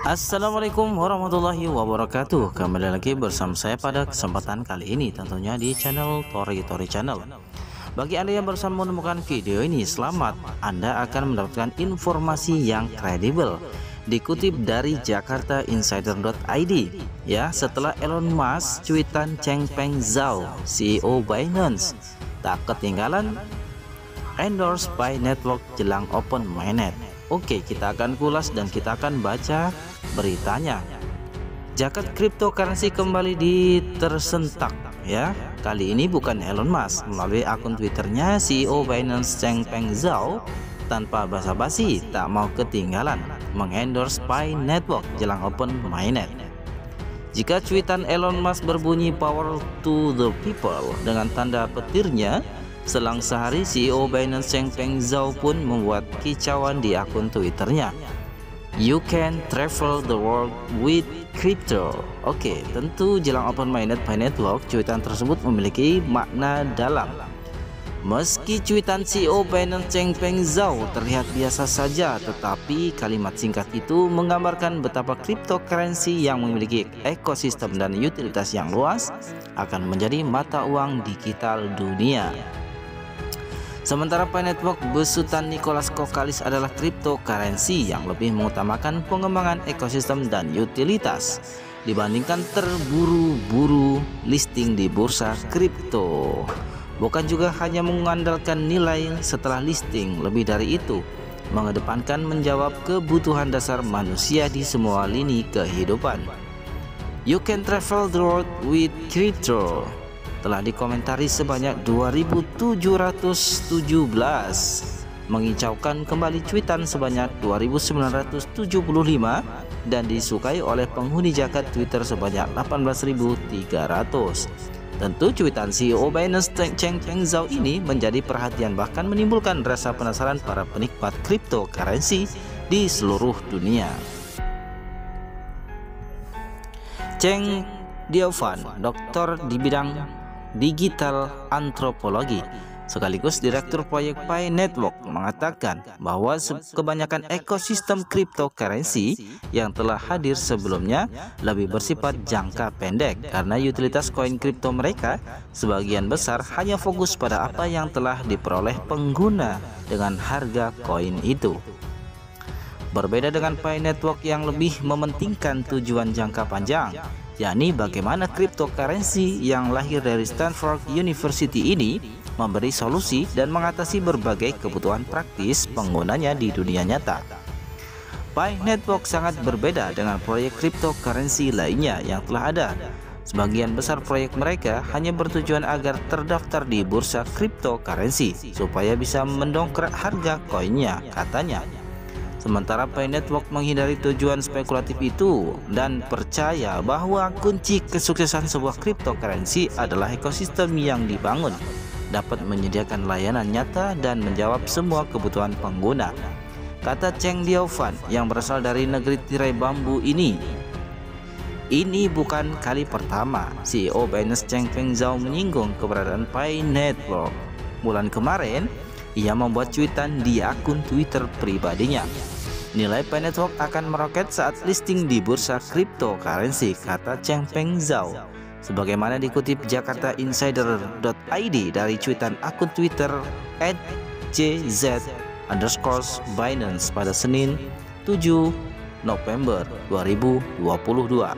Assalamualaikum warahmatullahi wabarakatuh. Kembali lagi bersama saya pada kesempatan kali ini, tentunya di channel Tori Channel. Bagi Anda yang baru menemukan video ini, selamat, Anda akan mendapatkan informasi yang kredibel. Dikutip dari jakartainsider.id, ya, setelah Elon Musk cuitan Changpeng Zhao, CEO Binance, tak ketinggalan endorse by network jelang open mainnet. Oke, kita akan kulas dan kita akan baca beritanya. Jagat cryptocurrency kembali tersentak, ya. Kali ini bukan Elon Musk, melalui akun Twitternya CEO Binance Changpeng Zhao tanpa basa-basi tak mau ketinggalan mengendorse Pi Network jelang open mainnet. Jika cuitan Elon Musk berbunyi power to the people dengan tanda petirnya, selang sehari CEO Binance Changpeng Zhao pun membuat kicauan di akun Twitternya. You can travel the world with crypto. Oke, tentu jelang open mainnet Pi Network, cuitan tersebut memiliki makna dalam. Meski cuitan CEO Binance Changpeng Zhao terlihat biasa saja, tetapi kalimat singkat itu menggambarkan betapa cryptocurrency yang memiliki ekosistem dan utilitas yang luas akan menjadi mata uang digital dunia. Sementara Pi Network besutan Nicholas Kokalis adalah cryptocurrency yang lebih mengutamakan pengembangan ekosistem dan utilitas dibandingkan terburu-buru listing di bursa kripto. Bukan juga hanya mengandalkan nilai setelah listing, lebih dari itu, mengedepankan menjawab kebutuhan dasar manusia di semua lini kehidupan. You can travel the world with crypto telah dikomentari sebanyak 2.717, mengicaukan kembali cuitan sebanyak 2.975 dan disukai oleh penghuni jagat Twitter sebanyak 18.300. Tentu cuitan CEO Binance Changpeng Zhao ini menjadi perhatian, bahkan menimbulkan rasa penasaran para penikmat cryptocurrency di seluruh dunia. Cheng Diaofan, doktor di bidang digital antropologi sekaligus direktur proyek Pi Network, mengatakan bahwa kebanyakan ekosistem cryptocurrency yang telah hadir sebelumnya lebih bersifat jangka pendek karena utilitas koin kripto mereka sebagian besar hanya fokus pada apa yang telah diperoleh pengguna dengan harga koin itu. Berbeda dengan Pi Network yang lebih mementingkan tujuan jangka panjang, yakni bagaimana cryptocurrency yang lahir dari Stanford University ini memberi solusi dan mengatasi berbagai kebutuhan praktis penggunanya di dunia nyata. Pi Network sangat berbeda dengan proyek cryptocurrency lainnya yang telah ada. Sebagian besar proyek mereka hanya bertujuan agar terdaftar di bursa cryptocurrency supaya bisa mendongkrak harga koinnya, katanya. Sementara Pi Network menghindari tujuan spekulatif itu dan percaya bahwa kunci kesuksesan sebuah cryptocurrency adalah ekosistem yang dibangun dapat menyediakan layanan nyata dan menjawab semua kebutuhan pengguna, kata Cheng Diaofan yang berasal dari negeri tirai bambu ini. Ini bukan kali pertama CEO Binance Changpeng Zhao menyinggung keberadaan Pi Network. Bulan kemarin, ia membuat cuitan di akun Twitter pribadinya. Nilai Pi Network akan meroket saat listing di bursa cryptocurrency, kata Changpeng Zhao. Sebagaimana dikutip jakartainsider.id dari cuitan akun Twitter @jz_binance pada Senin 7 November 2022.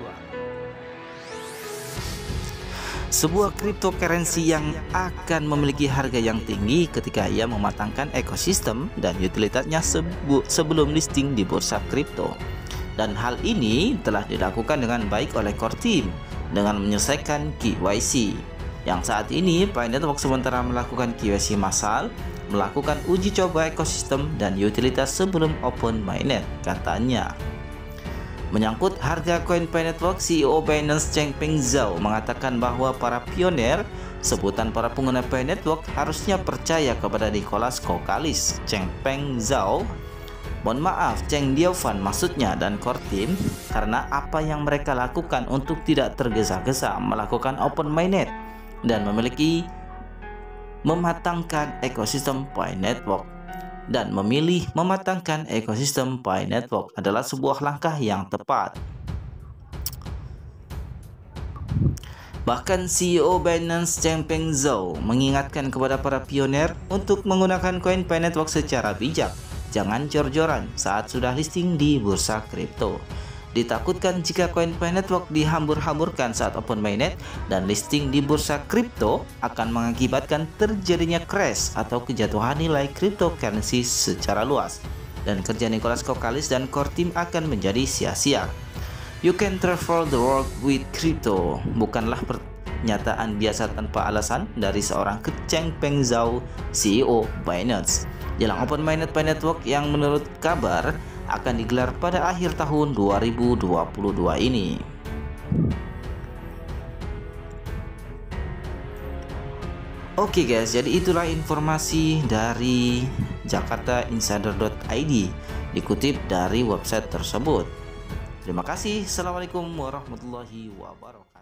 Sebuah cryptocurrency yang akan memiliki harga yang tinggi ketika ia mematangkan ekosistem dan utilitasnya sebelum listing di bursa kripto. Dan hal ini telah dilakukan dengan baik oleh core team dengan menyelesaikan KYC. Yang saat ini Pi Network sementara melakukan KYC massal, melakukan uji coba ekosistem dan utilitas sebelum open mainnet, katanya. Menyangkut harga koin Pi Network, CEO Binance Changpeng Zhao mengatakan bahwa para pionir, sebutan para pengguna Pi Network, harusnya percaya kepada Nicholas Kokalis, Changpeng Zhao, mohon maaf, Cheng Diaofan maksudnya, dan core team, karena apa yang mereka lakukan untuk tidak tergesa-gesa melakukan open mainnet dan mematangkan ekosistem Pi Network. dan memilih mematangkan ekosistem Pi Network adalah sebuah langkah yang tepat. Bahkan CEO Binance Changpeng Zhao mengingatkan kepada para pionir untuk menggunakan koin Pi Network secara bijak. Jangan jor-joran saat sudah listing di bursa kripto. Ditakutkan jika koin Pi Network dihambur-hamburkan saat open mainnet dan listing di bursa kripto akan mengakibatkan terjadinya crash atau kejatuhan nilai cryptocurrency secara luas. Dan kerja Nicolas Kokkalis dan core team akan menjadi sia-sia. You can travel the world with crypto bukanlah pernyataan biasa tanpa alasan dari seorang Changpeng Zhao, CEO Binance, jelang open mainnet Pi Network yang menurut kabar akan digelar pada akhir tahun 2022 ini. Oke guys, jadi itulah informasi dari jakartainsider.id dikutip dari website tersebut. Terima kasih. Assalamualaikum warahmatullahi wabarakatuh.